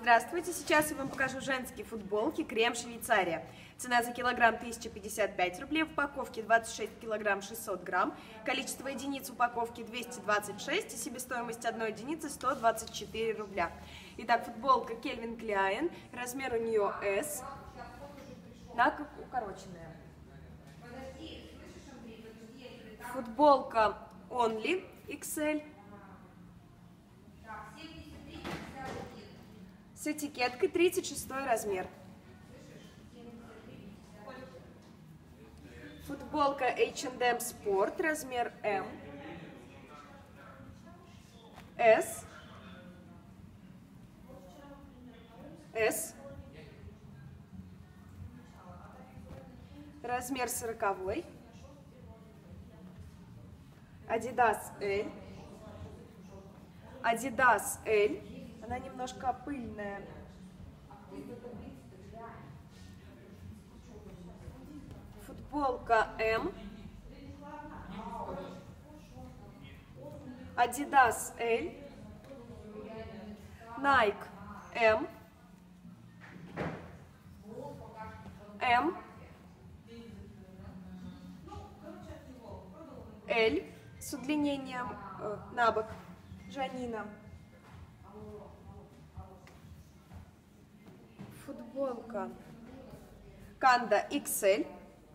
Здравствуйте, сейчас я вам покажу женские футболки «Крем Швейцария». Цена за килограмм 1055 рублей, в упаковке 26 килограмм 600 грамм, количество единиц упаковки 226 и себестоимость одной единицы 124 рубля. Итак, футболка Calvin Klein, размер у нее S, укороченная. Футболка Only XL. С этикеткой 36 размер. Футболка H&M Sport, размер M, S, S, размер 40, Adidas L, Adidas L, она немножко пыльная. Футболка M, Adidas L, Nike M, M, L с удлинением на бок, Жанина. Футболка Канда XL,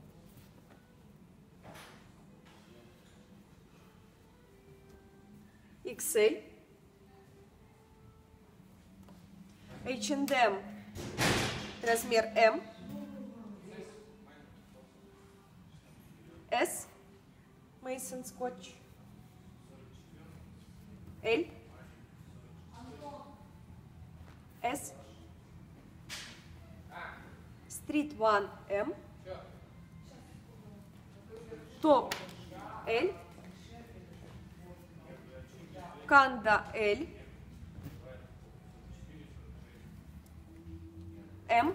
XL, H&M, размер M, S, Mason Scotch, L, S, Street One M, Топ L, Канда L, M,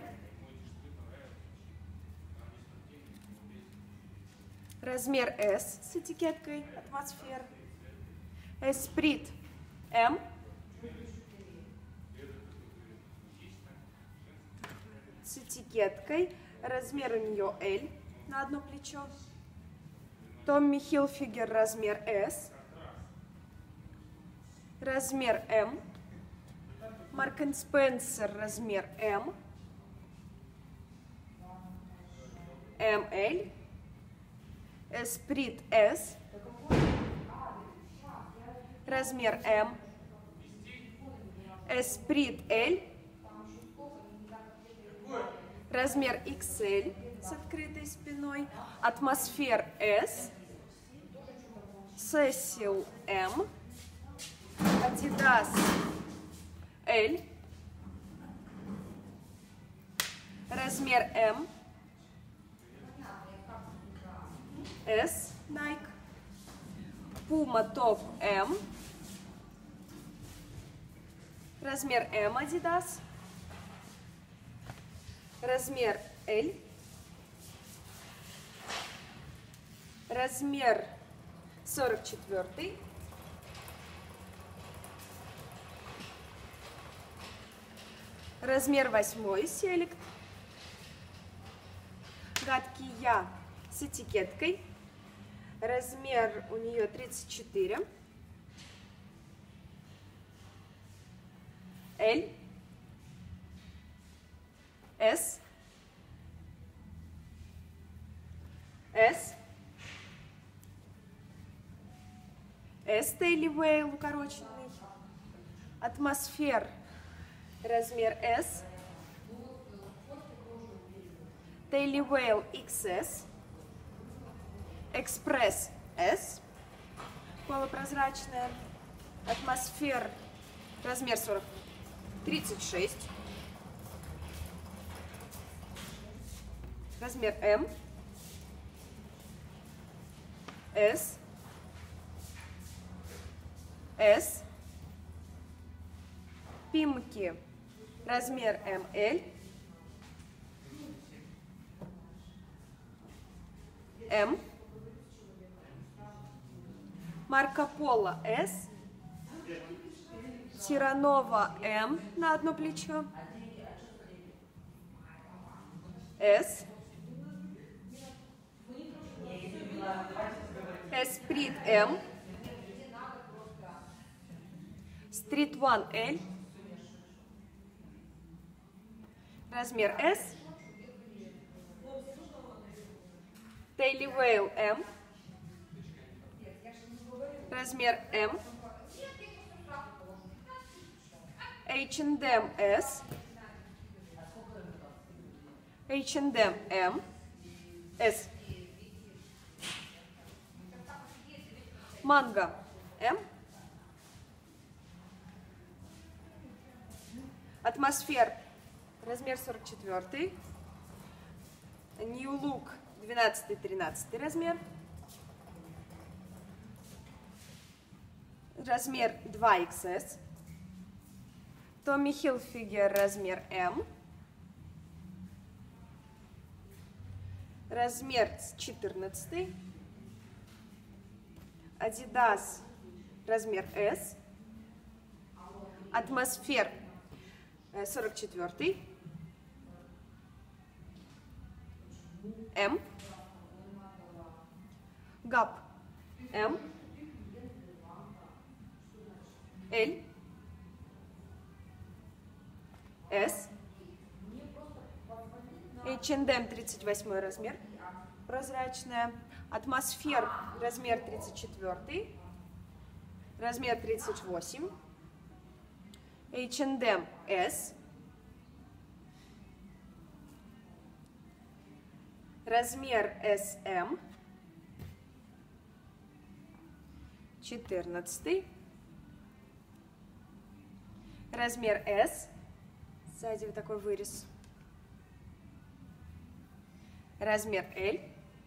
размер S с этикеткой атмосфер, Эсприт M, с этикеткой, размер у нее L на одно плечо, Томми Хилфигер размер S, размер M, Марк энд Спенсер размер M, ML, Эсприт S, размер M, Эсприт L, размер XL с открытой спиной, Атмосфер S, Сесил M, Adidas L, размер M, S, Nike, Puma Top M, размер M, Adidas, размер L, размер 44, размер 8 Селект, Гадкий Я с этикеткой, размер у нее 34, L, S, S, S Daily Whale укороченный, Атмосфер размер S, Daily Whale XS, Экспресс S, полупрозрачная, Атмосфер размер 36, размер M, S, S, Пимки, размер ML, M, Марко Поло S, Тиранова М на одно плечо. С. Эсприт М. Стрит Ван Л. Размер S. Дейли Вейл М. Размер М. H&M S. H&M М. S. Манго М. Атмосфер размер 44. New Look 12-13 размер. Размер 2XS. Tommy Hilfiger размер М. Размер 14. Adidas размер S. Атмосфер 44. М. Gap М. Л. С. H&M 38 размер. Прозрачная. Атмосфер размер 34. Размер 38. H&M S. Размер SM. 14. Размер S. Сзади вот такой вырез. Размер L.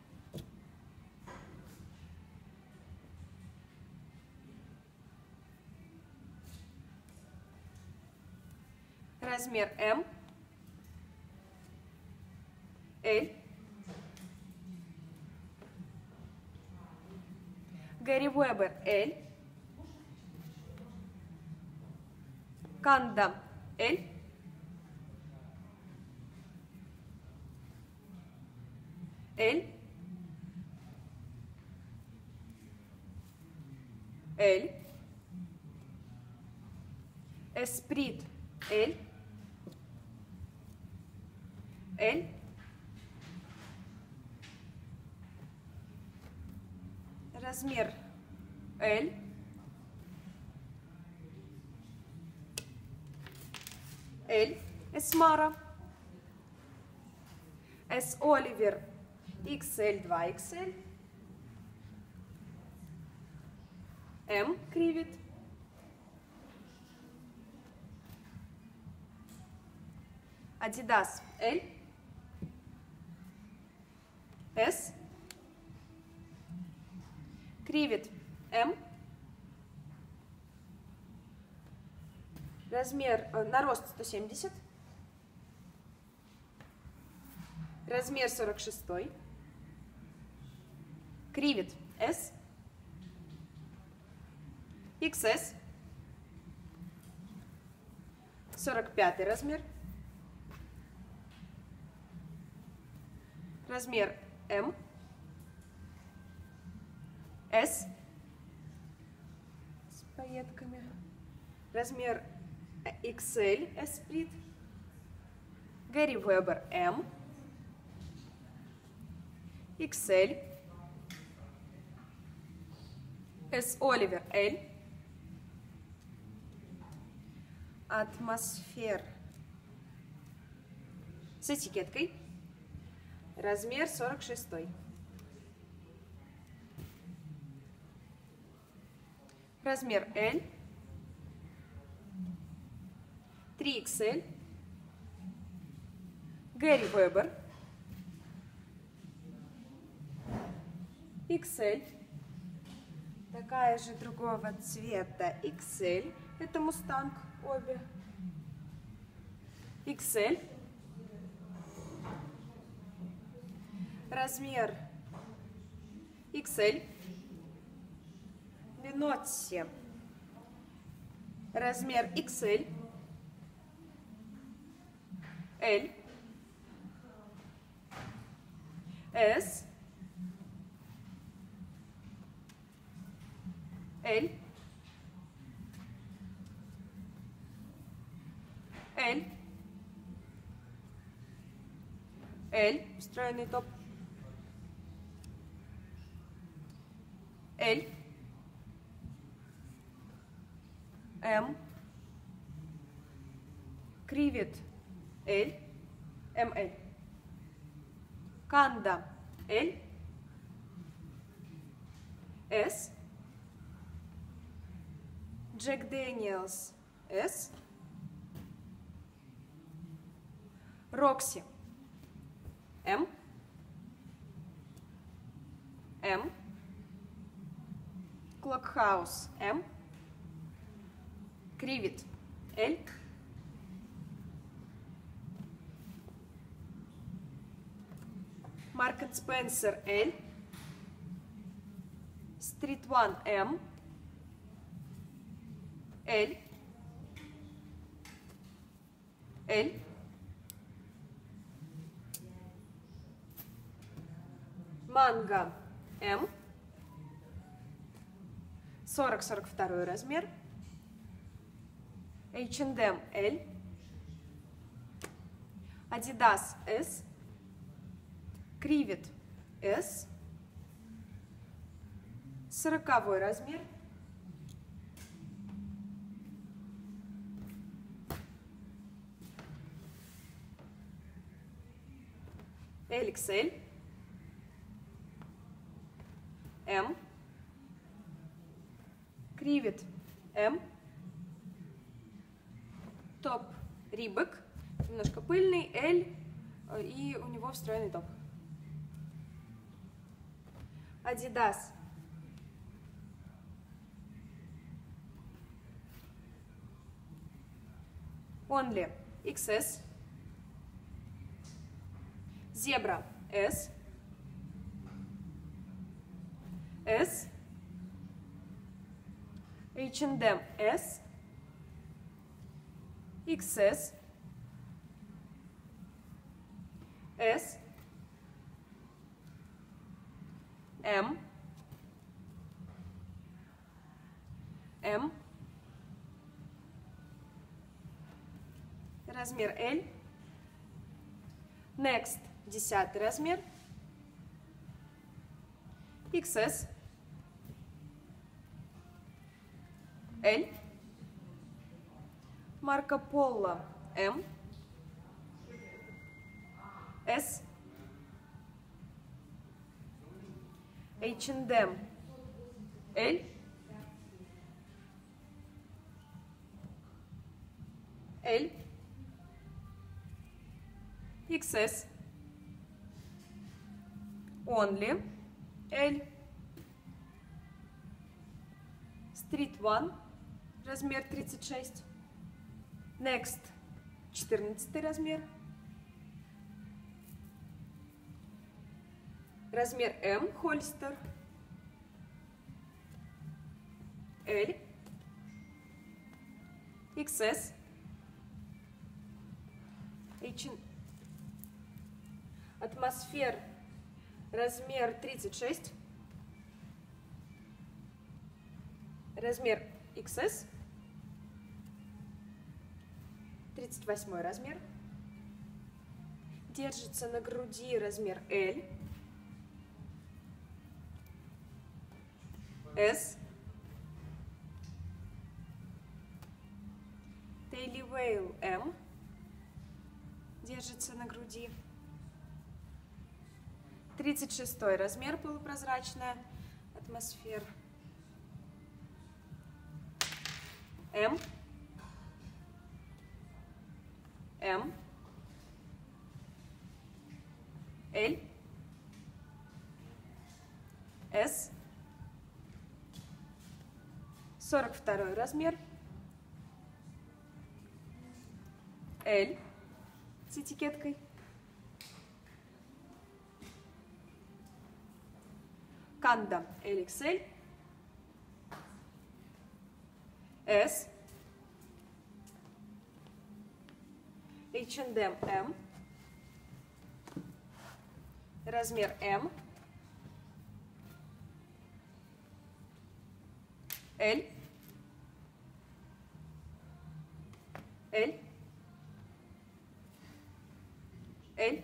Размер М. L. Гэри Уэбер L. Канда L. L. L. Эсприт L. L. Размер L. L. Эсмара. С. Оливер XL 2XL. М. Кривит. Adidas L. S. Кривит М. Размер на рост 170. Размер 46. Кривит S. XS. 45 размер. Размер М. S. С пайетками. Размер XL Эсприт. Гэри Уэбер М. XL. С. Оливер Л. Атмосфер с этикеткой. Размер 46. Размер L. 3XL. Гэри Уэбер. XL. Такая же другого цвета XL. Это Мустанг обе. XL. Размер XL. Винотси Размер XL, L, S, L, L, L, встроенный топ, L, M, кривит, L, ML, Канда, L, S, Джек Дэниелс, S, Рокси, M, M, Клокхаус, M, Кривит, L, Марк энд Спенсер, L, Стрит Ван, M, L, L, Манго, M, 40-42 размер, H&M, L, Adidas, S, Кривит, S, 40 размер, LXL, M, Кривит, M, топ Рибок, немножко пыльный, L, и у него встроенный топ. Adidas, Only, XS, Zebra, S, S, H&M, S, XS, S, M, M, размер L, Next, 10 размер, XS, L, Марко Поло, M, S, H&M, L, L, XS, Only, L, Street One, размер 36, Next, 14 размер, размер M, Hollister, L, XS, Атмосфер, размер 36, размер XS, 38 размер, держится на груди, размер L, S, Daily Whale, M, держится на груди, 36 размер, полупрозрачная, атмосфер, M, M, L, S, 42 размер, L с этикеткой, Канда LXL, S, H&M M, размер M, L, L, L,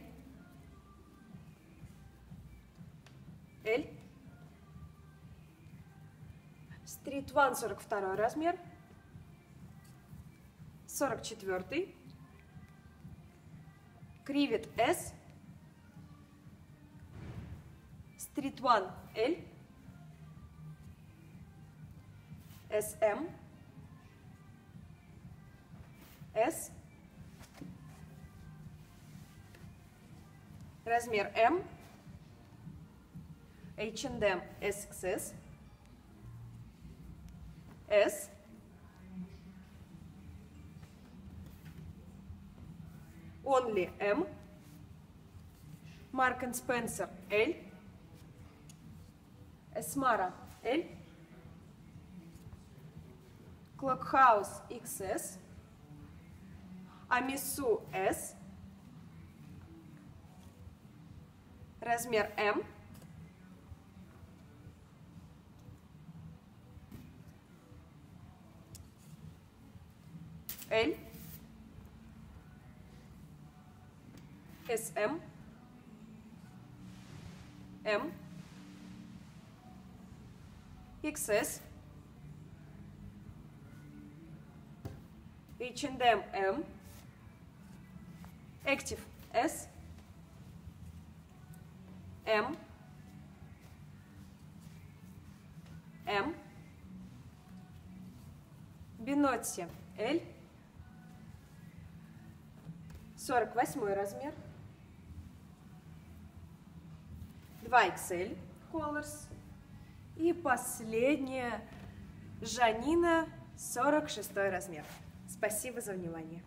L, Street One 42 размер, 44, Krivet S, Street One L, SM, S, размер M, H&M SXS, S, Only M, Mark & Spencer L, Esmara L, Clockhouse XS, Amisu S, размер M, L, SM, M, XS, H&M M, Active S, M, M, Binotti L, 48 размер, 2XL Colors и последняя Жанина 46 размер. Спасибо за внимание.